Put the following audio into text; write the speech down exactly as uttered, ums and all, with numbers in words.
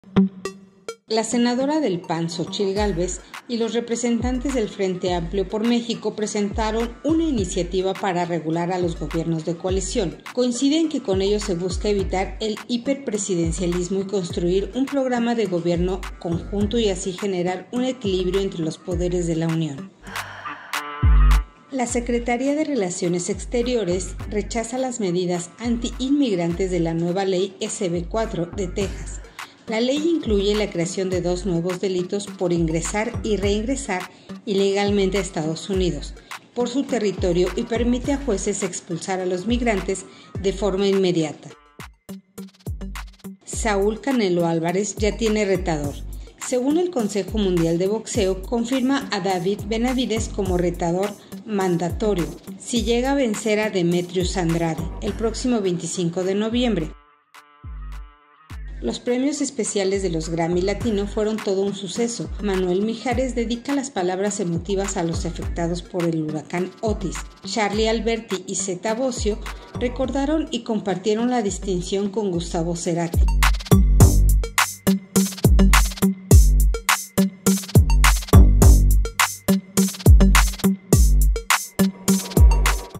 La senadora del P A N, Xóchitl Gálvez, y los representantes del Frente Amplio por México presentaron una iniciativa para regular a los gobiernos de coalición. Coinciden que con ello se busca evitar el hiperpresidencialismo y construir un programa de gobierno conjunto y así generar un equilibrio entre los poderes de la Unión. La Secretaría de Relaciones Exteriores rechaza las medidas anti-inmigrantes de la nueva ley S B cuatro de Texas. La ley incluye la creación de dos nuevos delitos por ingresar y reingresar ilegalmente a Estados Unidos por su territorio y permite a jueces expulsar a los migrantes de forma inmediata. Saúl Canelo Álvarez ya tiene retador. Según el Consejo Mundial de Boxeo, confirma a David Benavidez como retador mandatorio si llega a vencer a Demetrius Andrade el próximo veinticinco de noviembre. Los premios especiales de los Grammy Latino fueron todo un suceso. Manuel Mijares dedica las palabras emotivas a los afectados por el huracán Otis. Charly Alberti y Zeta Bosio recordaron y compartieron la distinción con Gustavo Cerati.